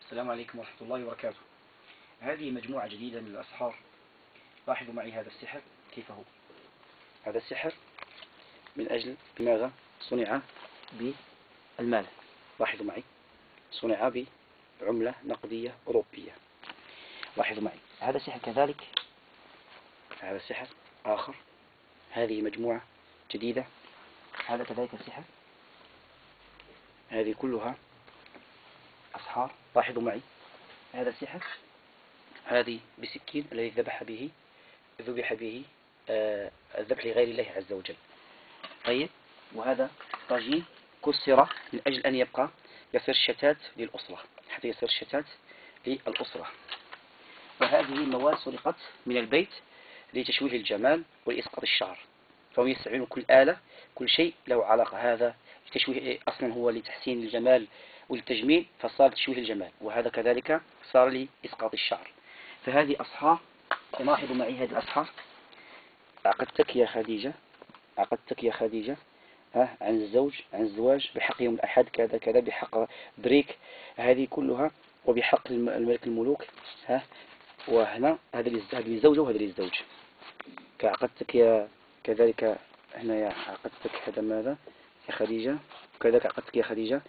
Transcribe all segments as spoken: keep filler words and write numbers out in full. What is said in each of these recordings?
السلام عليكم ورحمة الله وبركاته. هذه مجموعة جديدة من الأسحار. لاحظوا معي هذا السحر كيف هو. هذا السحر من أجل ماذا؟ صنع بالمال. لاحظوا معي، صنع بعملة نقدية أوروبية. لاحظوا معي هذا السحر كذلك، هذا السحر آخر. هذه مجموعة جديدة. هذا كذلك السحر. هذه كلها أسحار. لاحظوا معي هذا السحر، هذه بسكين الذي ذبح به ذبح به آه الذبح لغير الله عز وجل. طيب، وهذا طاجين كسر من أجل أن يبقى يصير شتات للأسرة، حتى يصير شتات للأسرة. وهذه المواد سرقت من البيت لتشويه الجمال ولإسقاط الشعر، فهم يستعملون كل آلة، كل شيء له علاقة. هذا لتشويه أصلا هو لتحسين الجمال والتجميل، فصار تشويه الجمال، وهذا كذلك صار لإسقاط الشعر. فهذه أسحار. لاحظوا معي هذه الأسحار. عقدتك يا خديجة، عقدتك يا خديجة ها عن الزوج، عن الزواج بحق يوم الأحد كذا كذا، بحق بريك، هذه كلها، وبحق الملك الملوك ها. وهنا هذا للزوجة وهذا للزوج. كعقدتك يا كذلك هنا يا عقدتك هذا ماذا يا خديجة، وكذلك عقدتك يا خديجة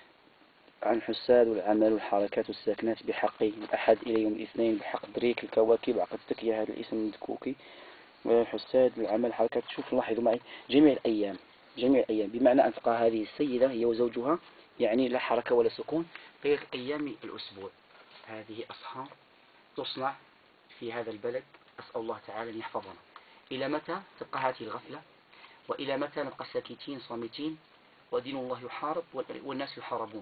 عن حساد والعمل والحركات والساكنات بحق الأحد إلى يوم الاثنين، بحق بريك الكواكب. عقدتك يا هذا الاسم الدكوكي والحساد والعمل الحركات. شوف لاحظوا معي جميع الأيام، جميع الأيام، بمعنى أن تبقى هذه السيدة هي وزوجها، يعني لا حركة ولا سكون غير أيام الأسبوع. هذه أسحار تصنع في هذا البلد. أسأل الله تعالى أن يحفظنا. إلى متى تبقى هذه الغفلة؟ وإلى متى نبقى ساكتين صامتين ودين الله يحارب والناس يحاربون؟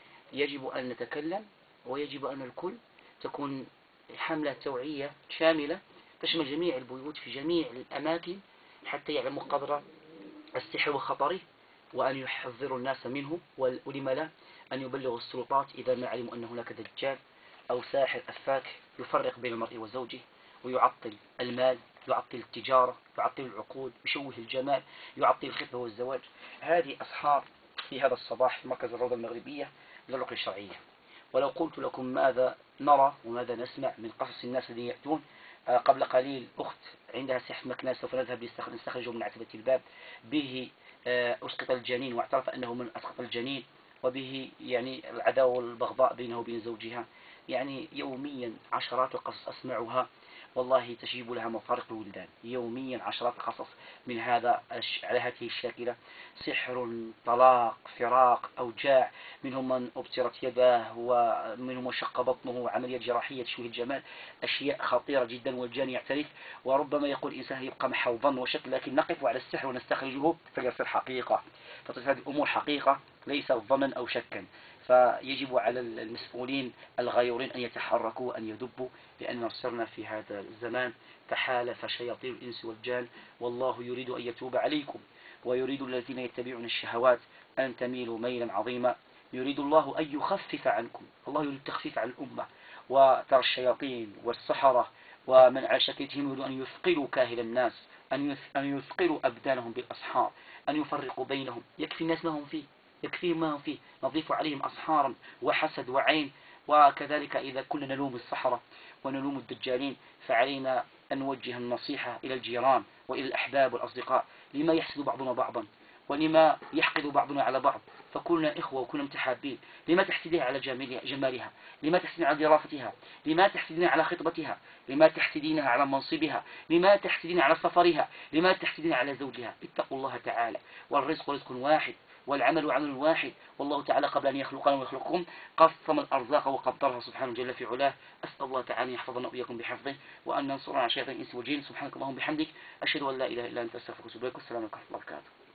يجب أن نتكلم، ويجب أن الكل تكون حملة توعية شاملة تشمل جميع البيوت في جميع الأماكن، حتى يعلموا قدر السحر وخطره، وأن يحذروا الناس منه. ولما لا أن يبلغوا السلطات إذا ما علموا أن هناك دجال أو ساحر أفاك يفرق بين المرء وزوجه، ويعطل المال، يعطل التجارة، يعطل العقود، يشوه الجمال، يعطل الخطبة والزواج. هذه أسحار في هذا الصباح في مركز الروضة المغربية للرقية الشرعية. ولو قلت لكم ماذا نرى وماذا نسمع من قصص الناس الذين يأتون. قبل قليل أخت عندها سحر مكناس، سوف نذهب نستخرجه من عتبة الباب، به أسقط الجنين، واعترف أنه من أسقط الجنين، وبه يعني العداوة والبغضاء بينه وبين زوجها. يعني يوميا عشرات القصص أسمعها، والله تجيب لها مفارق الولدان. يوميا عشرات القصص من هذا على هذه الشاكلة: سحر، طلاق، فراق، أوجاع، منهم من أبترت يداه، ومنهم من شق بطنه، عملية جراحية تشويه الجمال. أشياء خطيرة جدا، والجاني يعترف. وربما يقول إنسان يبقى محو ظن وشك، لكن نقف على السحر ونستخرجه فيصير حقيقة، فتصير هذه الأمور حقيقة ليس ظنا أو شكا. فيجب على المسؤولين الغيورين أن يتحركوا وأن يدبوا، لأننا صرنا في هذا الزمان تحالف شياطين الإنس والجان، والله يريد أن يتوب عليكم، ويريد الذين يتبعون الشهوات أن تميلوا ميلا عظيما. يريد الله أن يخفف عنكم، الله يريد التخفيف عن الأمة. وترى الشياطين والسحرة ومن على شكلتهم يريدون أن يثقلوا كاهل الناس، أن يثقلوا أبدانهم بالأسحار، أن يفرقوا بينهم. يكفي الناس ما هم فيه، يكفي ما هم فيه، نضيف عليهم أسحارا وحسد وعين. وكذلك إذا كنا نلوم السحرة ونلوم الدجالين، فعلينا أن نوجه النصيحة إلى الجيران وإلى الأحباب والأصدقاء. لما يحسد بعضنا بعضا؟ ولما يحقد بعضنا على بعض؟ فكلنا إخوة وكلنا متحابين. لما تحسدين على جمالها؟ لما تحسدين على دراستها؟ لما تحسدين على خطبتها؟ لما تحسدينها على منصبها؟ لما تحسدين على سفرها؟ لما تحسدين على زوجها؟ اتقوا الله تعالى. والرزق رزق واحد، والعمل عمل واحد، والله تعالى قبل أن يخلقنا ويخلقكم قسم الأرزاق وقدرها سبحانه جل في علاه. أسأل الله تعالى أن يحفظنا وإياكم بحفظه، وأن ننصرنا على شياطين الإنس والجن. سبحانك اللهم وبحمدك، أشهد أن لا إله إلا أنت، أستغفرك وأتوب إليك. والسلام عليكم ورحمة الله وبركاته.